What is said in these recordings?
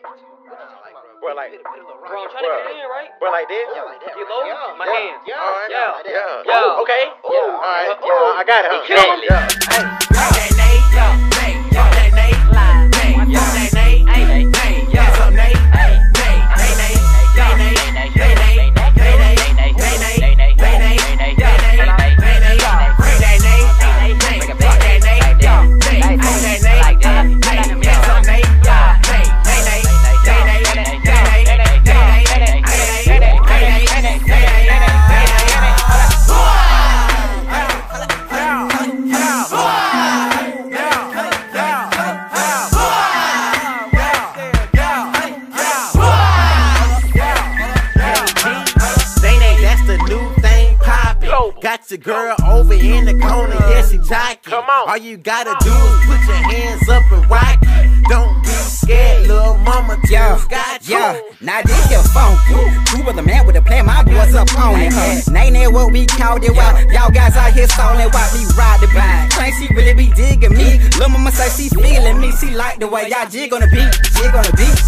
Bro, like, Bro, I'm trying to get it in, right? bro, like this? Yeah, like that. You low? My hands. Yeah. Okay. All right. Yeah, I got it. Got your girl over in the corner, yeah, she jocking. Come on. All you gotta do is put your hands up and rock it. Don't be scared, little mama, got you. Now this your funky. True brother man with a plan, my boys up on it. NaeNae what we called it, while y'all guys out here stalling while we ride the beat. Think she really be digging me. Lil' mama say she feeling me. She like the way y'all jig on the beat, jig on the beat.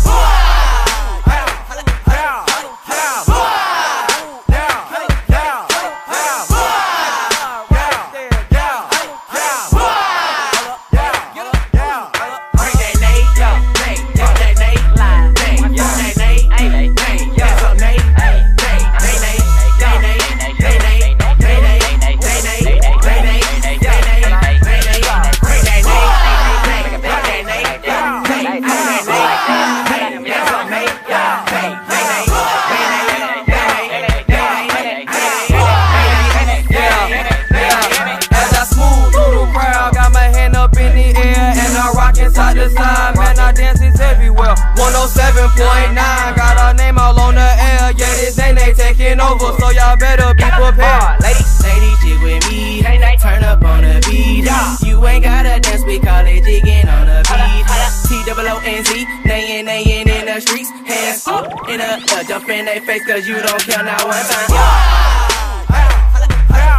Man, our dance is everywhere. 107.9, got our name all on the air. Yeah, this NaeNae taking over, so y'all better be prepared. Ladies, jig with me. Turn up on the beat. You ain't gotta dance, we call it jigging on the beat. T-O-O-N-Z, nayin' in the streets. Hands up in the jump in their face, cause you don't care now one time.